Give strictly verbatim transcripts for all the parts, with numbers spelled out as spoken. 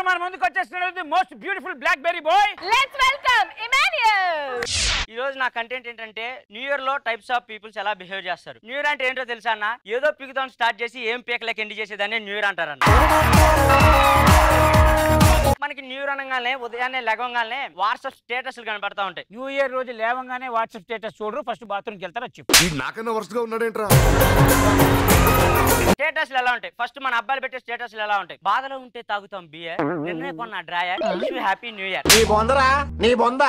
మన ముందుకు వచ్చేస్తున్నది most beautiful blackberry boy. Let's welcome Emmanuel. ఈ రోజు నా కంటెంట్ ఏంటంటే న్యూ ఇయర్ లో టైప్స్ ఆఫ్ పీపుల్స్ ఎలా బిహేవ్ చేస్తారు. న్యూ ఇయర్ అంటే ఏంటో తెలుసా అన్న? ఏదో పీకుతాం స్టార్ట్ చేసి ఏం పీకలేక ఎండి చేసేదాన్ని న్యూ ఇయర్ అంటారన్న. మనకి న్యూ ఇయర్ అనగానే ఉదయాన్నే లెగవగానే వాట్సాప్ స్టేటస్లు కనబడతా ఉంటాయి. న్యూ ఇయర్ రోజు లేవంగానే వాట్సాప్ స్టేటస్ చూడరు, ఫస్ట్ బాత్రూమ్కి వెళ్తారు. వచ్చి నాకన్నా వరుసగా ఉన్నాడేంట్రా? స్టేటస్లు ఎలా ఉంటాయి? ఫస్ట్ మన అబ్బాయిలు పెట్టే స్టేటస్లు ఎలా ఉంటాయి? బాధలో ఉంటే తాగుతాం బియర్, నిన్నే కొన్న డ్రాయర్, హ్యాపీ న్యూ ఇయర్. నీ బొందరా నీ బొంద.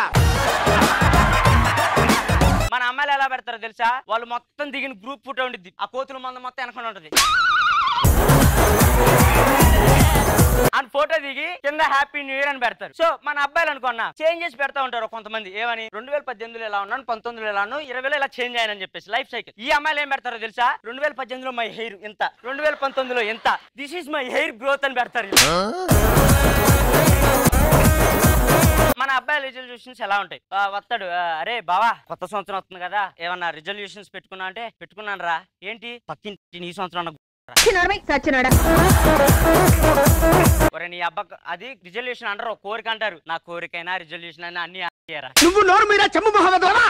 మన అమ్మాయిలు ఎలా పెడతారో తెలుసా? వాళ్ళు మొత్తం దిగిన గ్రూప్ ఫోటో ఉంటుంది, ఆ కోతుల మంద మొత్తం వెనకుండా ఉంటుంది. అని ఫోటో దిగి కింద హ్యాపీ న్యూ ఇయర్ అని పెడతారు. సో మన అబ్బాయిలు అనుకున్నా చేంజ్ చేసి పెడతా ఉంటారు కొంతమంది. ఏమని? రెండు వేల పద్దెనిమిదిలో ఎలా ఉన్నాను, పంతొమ్మిదిలో ఎలా ఉన్నాను, ఇరవైలో ఇలా చేంజ్ అయ్యానని చెప్పేసి లైఫ్ సైకిల్. ఈ అమ్మాయిలు ఏం పెడతారో తెలుసా? రెండు వేల పద్దెనిమిదిలో మై హెయిర్ ఇంత, రెండు వేల పంతొమ్మిదిలో ఎంత, this is my hair growth అని పెడతారు. మన అబ్బాయి రిజల్యూషన్స్ ఎలా ఉంటాయి? వస్తాడు, అరే బావా కొత్త సంవత్సరం వస్తుంది కదా, ఏమన్నా రిజల్యూషన్స్ పెట్టుకున్నా అంటే పెట్టుకున్నాను రా. ఏంటి? పక్కింటి ఈ సంవత్సరం ఒరే నీ అబ్బా, అది రిజల్యూషన్ అంటారు, కోరిక అంటారు. నా కోరికైనా రిజల్యూషన్ అయినా అన్ని నువ్వు నోరు మీద చెమ్ము మహమ్మద్.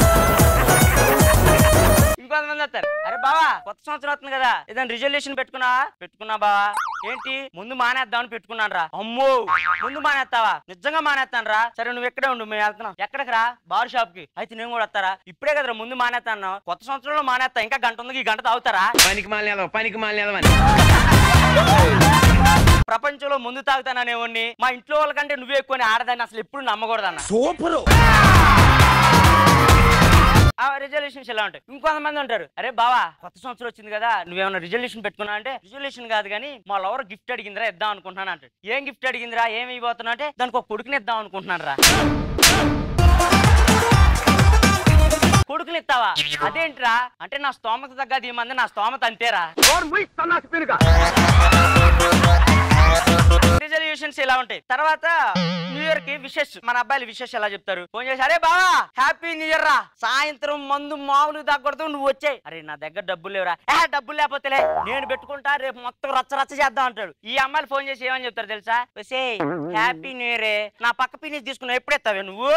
ఇంకొంతమంది వస్తారు, అరే బావా కొత్త సంవత్సరం వస్తుంది కదా, ఏదైనా రిజల్యూషన్ పెట్టుకున్నా పెట్టుకున్నా బావా. ఏంటి? ముందు మానేద్దామని పెట్టుకున్నాను రా. అమ్మో ముందు మానేస్తావా? నిజంగా మానేస్తాను రా. సరే నువ్వు ఎక్కడే ఉండు, మేము వెళ్తున్నాం. ఎక్కడికి రా? బార్ షాప్ కి. అయితే నేను కూడా వస్తారా? ఇప్పుడే కదరా ముందు మానేస్తాను, కొత్త సంవత్సరంలో మానేస్తా. ఇంకా గంట ఉంది, ఈ గంట తాగుతారా? పనికి మాలిన పనికి మాలిన ప్రపంచంలో ముందు తాగుతాననేవాడిని, మా ఇంట్లో వాళ్ళకంటే నువ్వే ఎక్కువ ఆడదాన్ని అసలు ఎప్పుడు నమ్మకూడదన్న. సూపర్. ఆ రిజల్యూషన్స్ ఎలా ఉంటాయి? ఇంకొంతమంది ఉంటారు, అరే బావా కొత్త సంవత్సరం వచ్చింది కదా, నువ్వేమన్నా రిజల్యూషన్ పెట్టుకున్నా అంటే రిజల్యూషన్ కాదు కానీ మా లవర్ గిఫ్ట్ అడిగిందిరా, ఇద్దాం అనుకుంటున్నాను అంటాడు. ఏం గిఫ్ట్ అడిగిందిరా, ఏమి ఇవ్వబోతున్నా అంటే దానికి ఒక కొడుకుని ఇద్దాం అనుకుంటున్నాను రా. కొడుకుని ఇస్తావా? అదేంట్రా అంటే నా స్తోమత తగ్గది ఈ మంది, నా స్తోమత అంతేరా. రిజల్యూషన్స్ ఎలా ఉంటాయి? తర్వాత న్యూ ఇయర్ కి విషెస్. మన అబ్బాయిలు విషెస్ ఎలా చెప్తారు? ఫోన్ చేసి, అరే బావా హ్యాపీ న్యూ ఇయర్ రా, సాయంత్రం మందు మామూలు తగ్గకూడదు, నువ్వు వచ్చాయి. అరే నా దగ్గర డబ్బులు లేవురా. ఏ డబ్బులు లేకపోతేలే నేను పెట్టుకుంటా, రేపు మొత్తం రచ్చ రచ్చ చేద్దాం అంటాడు. ఈ అమ్మాయిలు ఫోన్ చేసి ఏమని చెప్తారు తెలుసా? వసే హ్యాపీ న్యూ ఇయర్, నా పక్క పీనిస్ తీసుకున్నావు, ఎప్పుడు ఎత్తావే నువ్వు?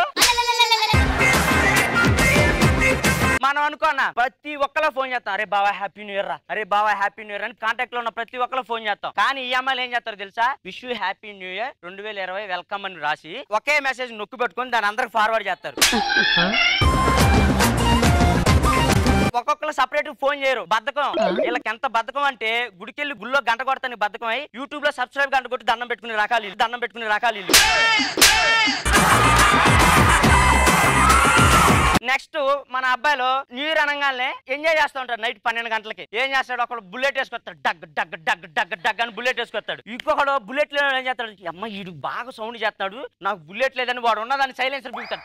మనం అనుకున్నా ప్రతి ఒక్కలో ఫోన్ చేస్తాం, అరే బావా హ్యాపీ న్యూ ఇయర్ రా, అరే బావా హ్యాపీ న్యూ ఇయర్ అని కాంటాక్ట్ లో ఉన్న ప్రతి ఒక్కలో ఫోన్ చేస్తాం. కానీ ఈ అమ్మాయిలు ఏం చేస్తారు తెలుసా? Wish you happy new year రెండు వేల ఇరవై వెల్కమ్ అని రాసి ఒకే మెసేజ్ నొక్కి పెట్టుకుని దాని అందరికి ఫార్వర్డ్ చేస్తారు. ఒక్కొక్కరు సపరేట్ ఫోన్ చేయరు, బద్ధకం. వీళ్ళకి ఎంత బద్ధకం అంటే గుడికెళ్ళి గుళ్ళో గంట కొడతాను బద్ధకం అయి యూట్యూబ్ లో సబ్స్క్రైబ్ గంట కొట్టి దండం పెట్టుకునే రకాలు దండం పెట్టుకునే రకాలు ఇల్లు. నెక్స్ట్ మన అబ్బాయిలో న్యూ ఇయర్ అనగానే ఎంజాయ్ చేస్తూ ఉంటారు. నైట్ పన్నెండు గంటలకి ఏం చేస్తాడు? ఒకడు బుల్లెట్ వేసుకొస్తాడు, డగ్ డగ్ డగ్ డగ్ డగ్ అని బుల్లెట్ వేసుకొస్తాడు. ఇంకొకడు బుల్లెట్ లేని ఏం చేస్తాడు? అమ్మ వీడు బాగా సౌండ్ చేస్తాడు, నాకు బుల్లెట్ లేదని వాడు ఉన్నదాన్ని సైలెన్సర్ బిగుతాడు.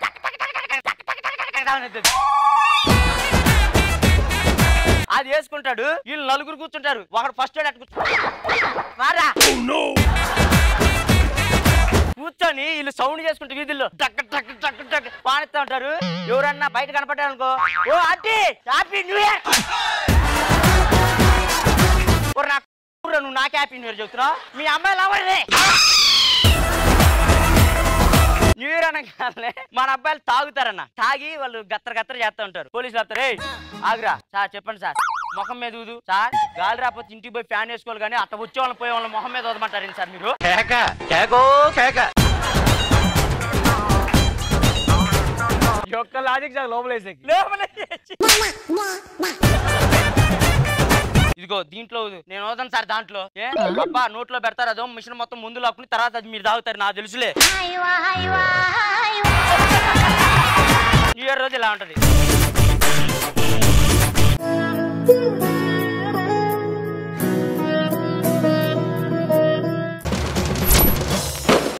అది వేసుకుంటాడు, వీళ్ళు నలుగురు కూర్చుంటారు. ఒకడు ఫస్ట్ ఎయిడ్ కూర్చొని వీళ్ళు సౌండ్ చేసుకుంటే వీధుల్లో డగ్ డగ్ డగ్ డగ్ పానిస్తూ ఉంటారు. ఎవరన్నా బయట కనపడ్డారనుకో, ఓ ఆంటీ హ్యాపీ న్యూ ఇయర్. నువ్వు నాకు హ్యాపీ న్యూ ఇయర్ చెప్తున్నావు, మీ అమ్మాయిలు అవ్వలే. న్యూ ఇయర్ అనగానే మన అబ్బాయిలు తాగుతారన్న, తాగి వాళ్ళు గత్తర గత్తర చేస్తూ ఉంటారు. పోలీసులు వస్తారు, ఏ ఆగురా సార్ చెప్పండి సార్, ముఖం మీద ఊదు సార్, గాలి రాకపోతే ఇంటికి పోయి ఫ్యాన్ వేసుకోవాలి కానీ అట్లా వచ్చే వాళ్ళని పోయే వాళ్ళని మొహం మీద వదమంటారు సార్ మీరు. యొక్క లాజిక్ సార్ లోపలేసి ఇదిగో దీంట్లో నేను వదను సార్, దాంట్లో ఏ అబ్బా నోట్లో పెడతారు, అదో మిషన్ మొత్తం ముందు లాక్కుని తర్వాత అది మీరు తాగుతారు, నాకు తెలుసులే. న్యూ ఇయర్ రోజు ఇలా ఉంటది.